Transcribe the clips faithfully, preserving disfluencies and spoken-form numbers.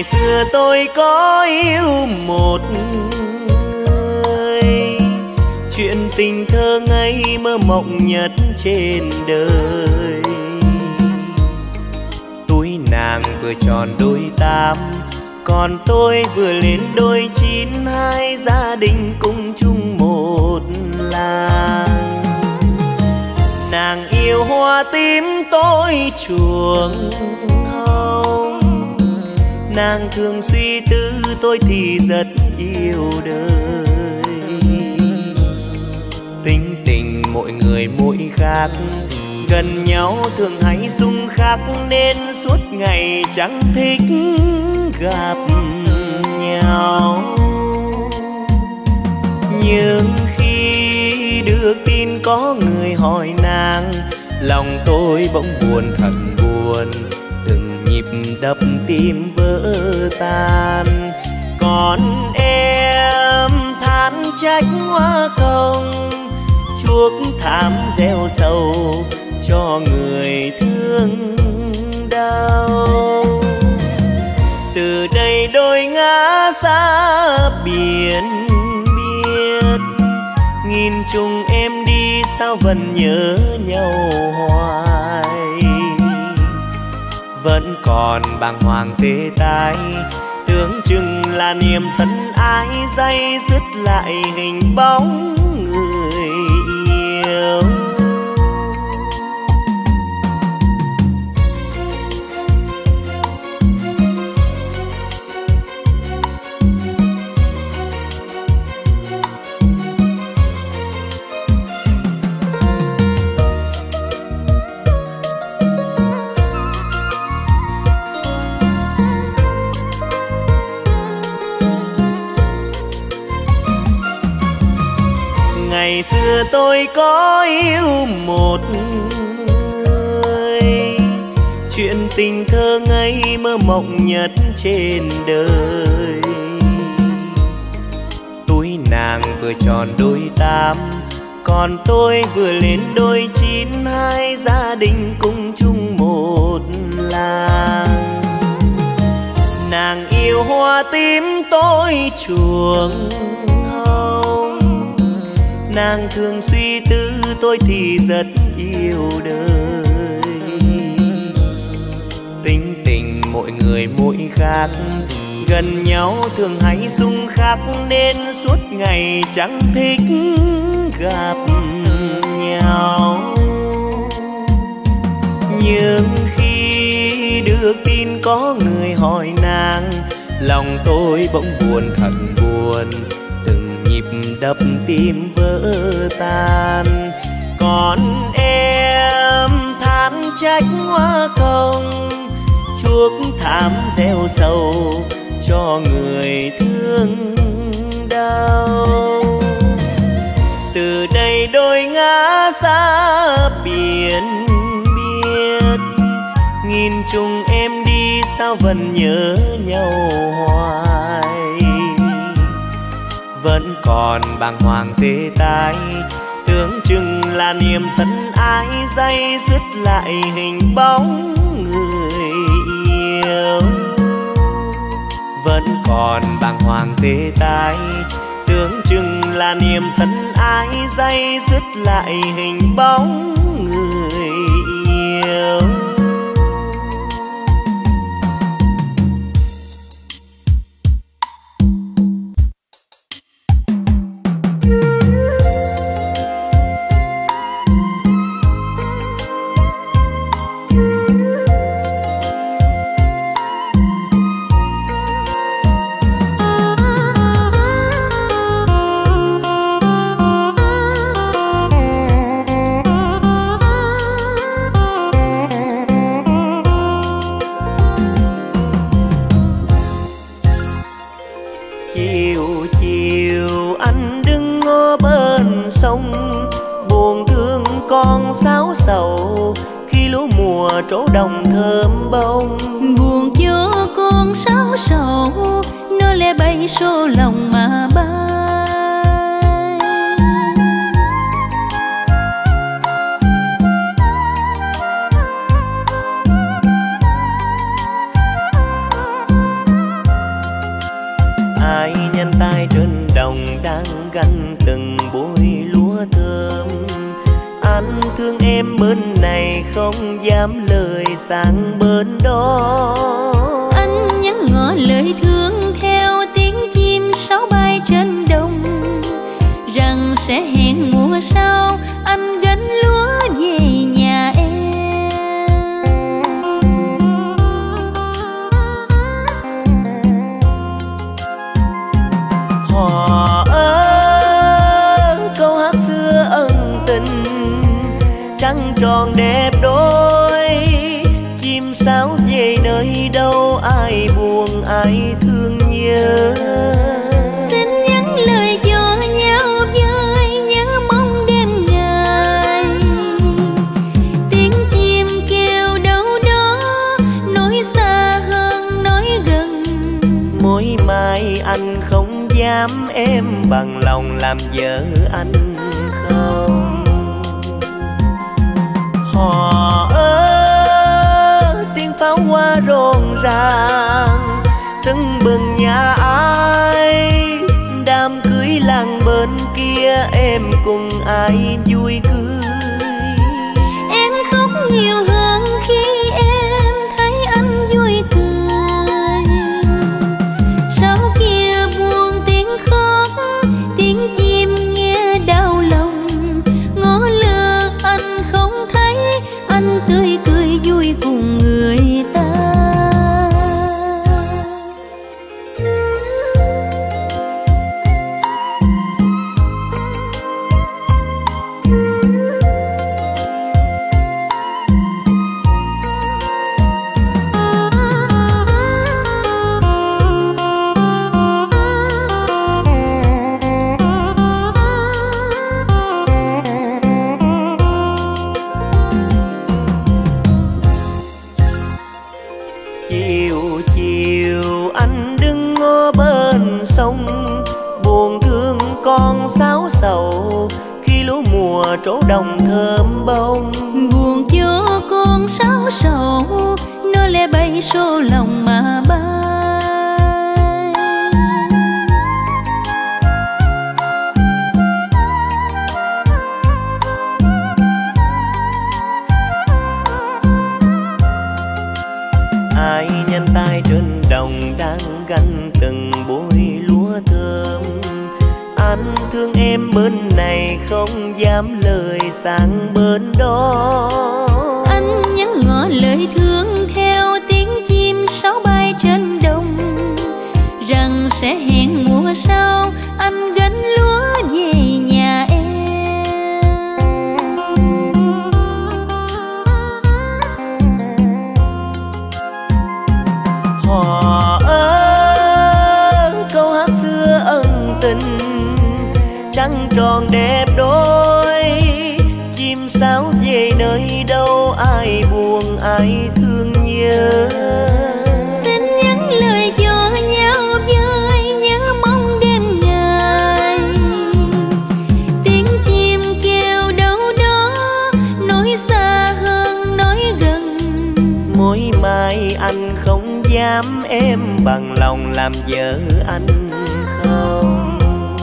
Ngày xưa tôi có yêu một người, chuyện tình thơ ngây mơ mộng nhất trên đời. Tuổi nàng vừa tròn đôi tám, còn tôi vừa lên đôi chín, hai gia đình cùng chung một làng. Nàng yêu hoa tím, tôi chuông hồng. Nàng thường suy tư, tôi thì rất yêu đời. Tính tình mỗi người mỗi khác, gần nhau thường hay xung khắc, nên suốt ngày chẳng thích gặp nhau. Nhưng khi được tin có người hỏi nàng, lòng tôi bỗng buồn thật buồn, từng nhịp đập tim vỡ tan. Còn em than trách hoa không, chuốc thảm gieo sầu cho người thương đau. Từ đây đôi ngã xa biển biệt, nghìn trùng em đi sao vẫn nhớ nhau hoài. Vẫn còn bàng hoàng tê tái, tưởng chừng là niềm thân ái, day dứt lại hình bóng người yêu. Ngày xưa tôi có yêu một người, chuyện tình thơ ngây mơ mộng nhất trên đời. Tuổi nàng vừa tròn đôi tám, còn tôi vừa lên đôi chín, hai gia đình cùng chung một làng. Nàng yêu hoa tím, tôi chuông hồng. Nàng thường suy tư, tôi thì rất yêu đời. Tính tình mỗi người mỗi khác, gần nhau thường hay xung khắc, nên suốt ngày chẳng thích gặp nhau. Nhưng khi được tin có người hỏi nàng, lòng tôi bỗng buồn thật buồn, từng nhịp đập tim vỡ tan. Còn em than trách hoa không, chuốc thảm gieo sầu cho người thương đau. Từ đây đôi ngã xa biển biệt, nghìn trùng em đi sao vẫn nhớ nhau hoài. Vẫn còn bàng hoàng tê tái, tưởng chừng là niềm thân ái, day dứt lại hình bóng người yêu. Vẫn còn bàng hoàng tê tái, tưởng chừng là niềm thân ái, day dứt lại hình bóng người yêu. Con sáo sầu khi lúa mùa trổ đồng thơm bông, buồn cho con sáo sầu nó lẽ bay số lòng mà bay. ai nhân tay trên đồng đang gánh từng bụi lúa thơm. Anh thương em bên này không dám lời sang bên đó. Anh nhắn ngỏ lời thương theo tiếng chim sáo bay trên đồng, rằng sẽ hẹn mùa sau anh gánh lúa về nhà em. Hò ơ câu hát xưa ân tình, trăng tròn đẹp đôi, chim sáo về nơi đâu ai buồn ai thương nhớ. Xin nhắn lời cho nhau với nhớ mong đêm ngày, tiếng chim kêu đâu đó nói xa hơn nói gần. Mỗi mai anh không dám em bằng lòng làm vợ anh không. Hò ơ tiếng pháo hoa rộn ràng tưng bừng nhà ai, đám cưới làng bên kia em cùng ai vui cười. Em khóc nhiều hơn khi em thấy anh vui cười, sau kia buồn tiếng khóc tiếng chim nghe đau lòng. Ngó lơ anh không thấy anh tươi cười vui cùng người ta. Chiều chiều anh đứng ngó bên sông, buồn thương con sáo sầu khi lúa mùa trổ đồng thơm bông. Buồn cho con sáo sầu nó lẽ bay xô lòng mà bay. Ai nhân tay trên đồng đang gánh từng bụi lúa thơm. Anh thương em bên này không dám lời sang bên đó. Anh nhắn ngỏ lời thương theo tiếng chim sáo bay trên đồng, rằng sẽ hẹn mùa sau anh gánh lúa về nhà em. Hò ơ câu hát xưa ân tình, trăng tròn đẹp đôi, chim sáo về nơi đâu ai buồn ai thương nhớ. Xin nhắn lời cho nhau với nhớ mong đêm ngày, tiếng chim kêu đâu đó nói xa hơn nói gần. Mỗi mai anh không dám em bằng lòng làm vợ anh không.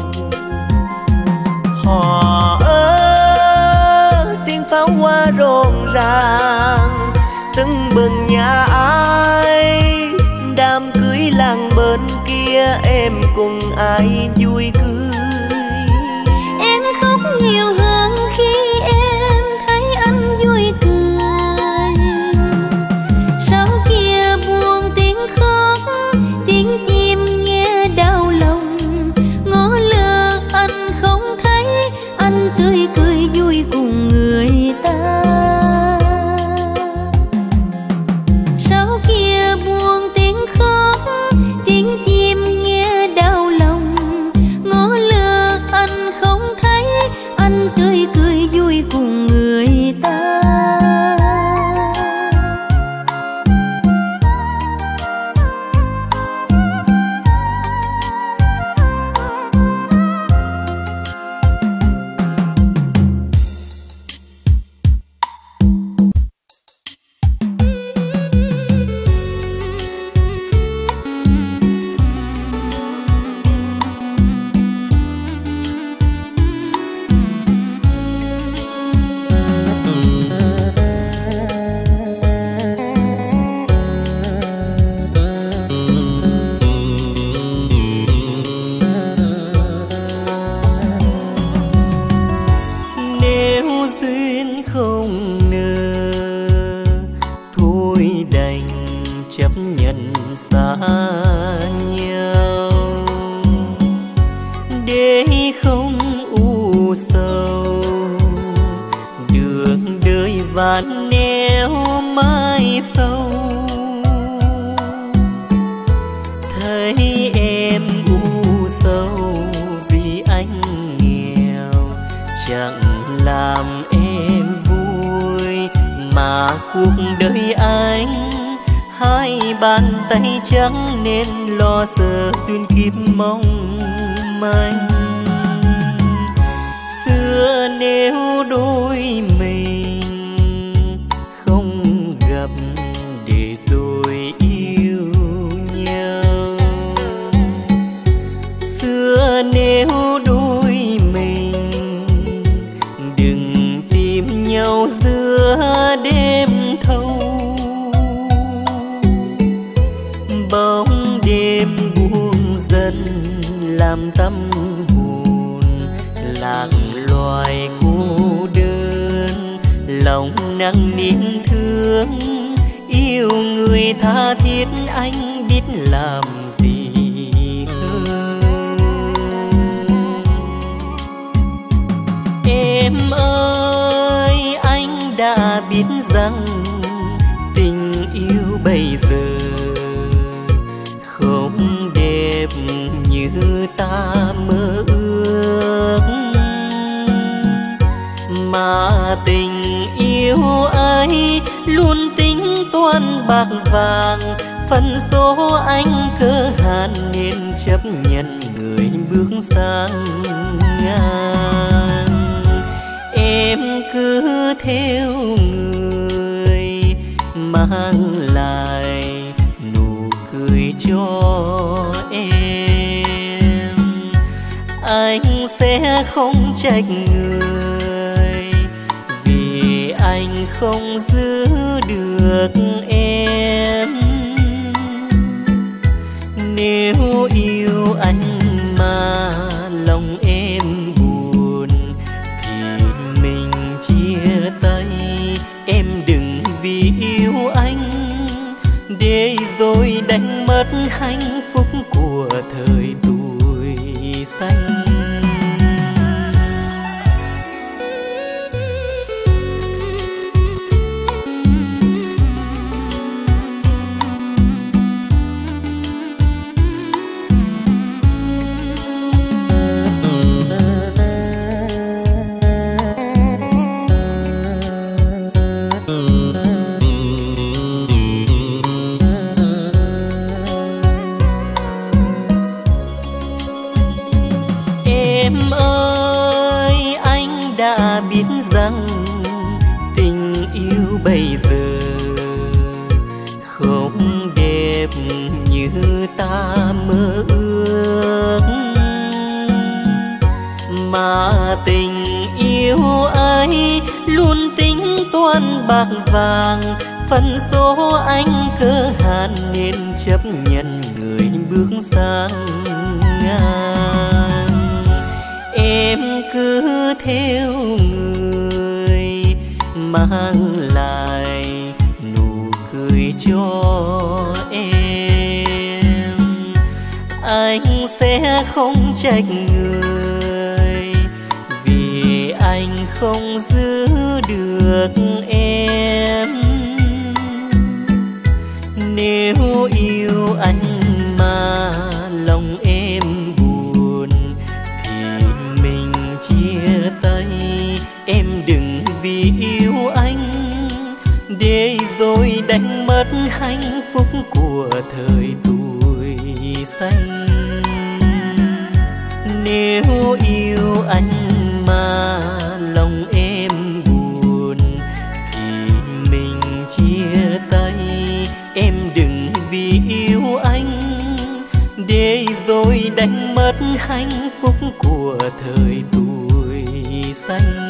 Hò ơ tiếng pháo hoa rộn ràng tưng bừng nhà ai, đám cưới làng bên kia em cùng ai vui cười. Em khóc nhiều hơn khi em thấy anh vui cười, sau kia buồn tiếng khóc tiếng chim nghe đau lòng. Ngó lơ anh không thấy anh tươi cười vui cùng người ta. Sau kia buồn tiếng khóc tiếng chim nghe đau lòng. Ngó để không u sầu. Đường đời vạn nẻo mãi sâu, thấy em u sầu vì anh nghèo, chẳng làm em vui mà cuộc đời anh hai bàn tay trắng nên lo sợ xuyên kiếp mong manh. Xưa nếu đôi mình không gặp để rồi yêu nhau, xưa nếu đôi mình đừng tìm nhau giữa đêm thâu. Bóng đêm buông dần làm tâm hồn lạc loài cô đơn, lòng nặng niềm thương yêu người tha thiết anh biết làm gì hơn. Em ơi anh đã biết rằng tình yêu bây giờ không đẹp như ta mơ ước, mà tình yêu ấy luôn tính toán bạc vàng. Phần số anh cơ hạn nên chấp nhận người bước sang ngang. Em cứ theo người mang lại nụ cười cho em, anh sẽ không trách người vì anh không giữ được em. Nếu yêu anh mà lòng em buồn thì mình chia tay. Em đừng vì yêu anh để rồi đánh mất hạnh phúc của thời tuổi xanh. Em ơi anh đã biết rằng tình yêu bây giờ không đẹp như ta mơ ước, mà tình yêu ấy luôn tính toán bạc vàng. Phần số anh cơ hạn nên chấp nhận người bước sang ngang. Em cứ theo người mang lại nụ cười cho em, anh sẽ không trách người vì anh không giữ được em. Nếu yêu anh mà lòng em buồn thì mình chia tay. Em đừng vì yêu anh để rồi đánh mất hạnh phúc của thời tuổi xanh. Nếu yêu anh mà lòng em buồn thì mình chia tay. Em đừng vì yêu anh để rồi đánh mất hạnh phúc của thời tuổi xanh.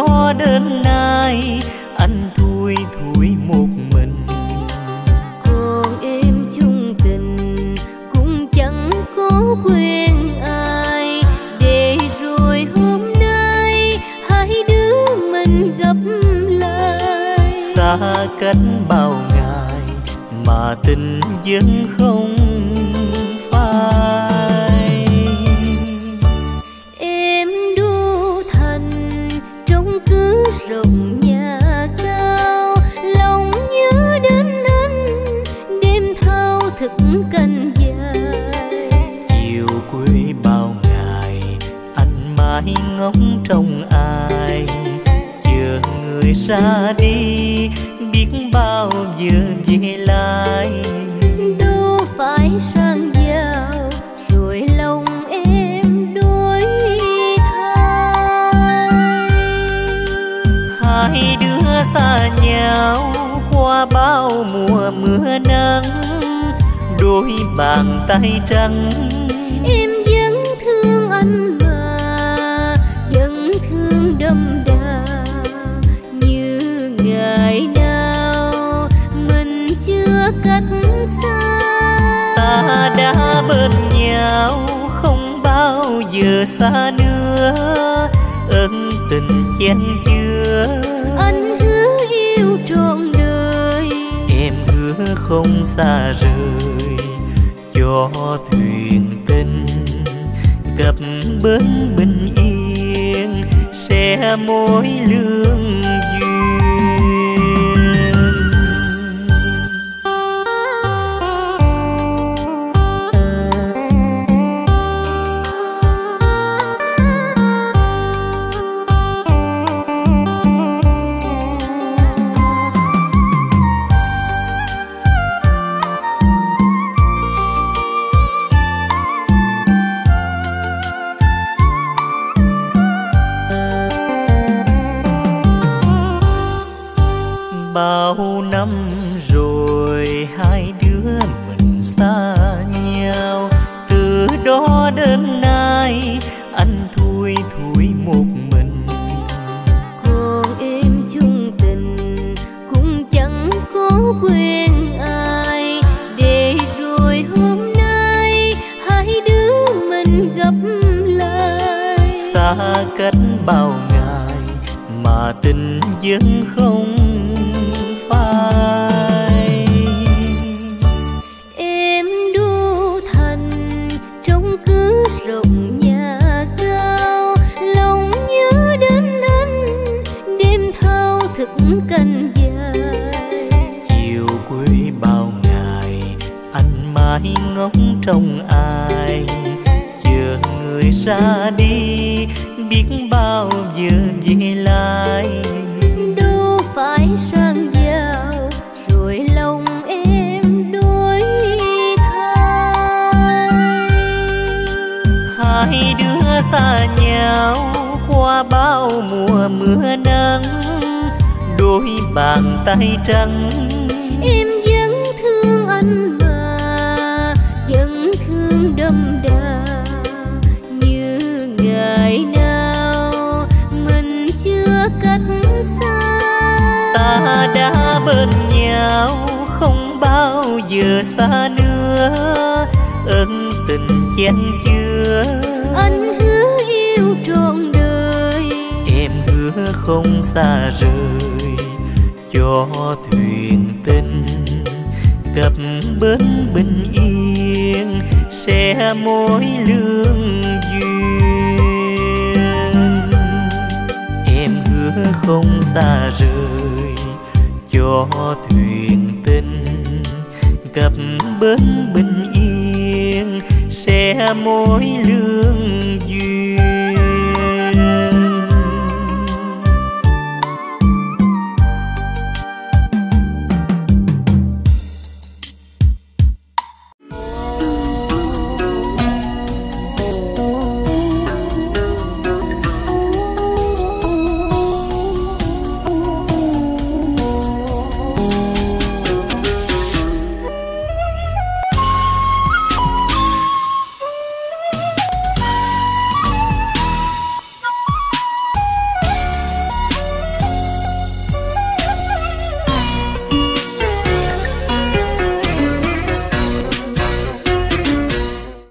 đó đến nay anh thui thủi một mình. Còn em chung tình cũng chẳng có quen ai, để rồi hôm nay hai đứa mình gặp lại. Xa cách bao ngày mà tình vẫn không phai. Em đô thành trong cứ rộng nhà cao, lòng nhớ đến anh đêm thao thức canh dài. Chiều cuối bao ngày anh mãi ngóng trong ai, chờ người ra đi biết bao giờ về lại. Đâu phải sang giàu rồi lòng em đổi thay. Hai đứa xa nhau qua bao mùa mưa nắng, đôi bàn tay trắng. Em vẫn thương anh mà vẫn thương đậm đà, như ngày nào mình chưa cách xa. Ta đã bên nhau không bao giờ xa nữa, ân tình chen chứa. Anh hứa yêu trọn đời, em hứa không xa rời, cho thuyền tình cập bến bình yên, sẽ mối lương duyên. Bao năm rồi hai đứa mình xa nhau, từ đó đến nay anh thui thủi một mình. còn em chung tình cũng chẳng có quen ai, để rồi hôm nay hai đứa mình gặp lại. Xa cách bao ngày mà tình vẫn không phai. Em đô thành trong cứ rộng nhà cao, lòng nhớ đến anh đêm thao thức canh dài. Chiều cuối bao ngày anh mãi ngóng trong ai, chờ người ra đi biết bao giờ về lại. Đâu phải sang giàu rồi lòng em đổi thay. Hai đứa xa nhau qua bao mùa mưa nắng, đôi bàn tay trắng. Em vẫn thương anh mà vẫn thương đậm đà, như ngày nào mình chưa cách xa. Ta đã bên nhau không bao giờ xa nữa, ân tình chen chứa. Anh hứa yêu trọn đời, em hứa không xa rời, cho thuyền tình cập bến bình yên, sẽ mối lương duyên. Em hứa không xa rời, cho thuyền tình cập bến bình yên, sẽ mối lương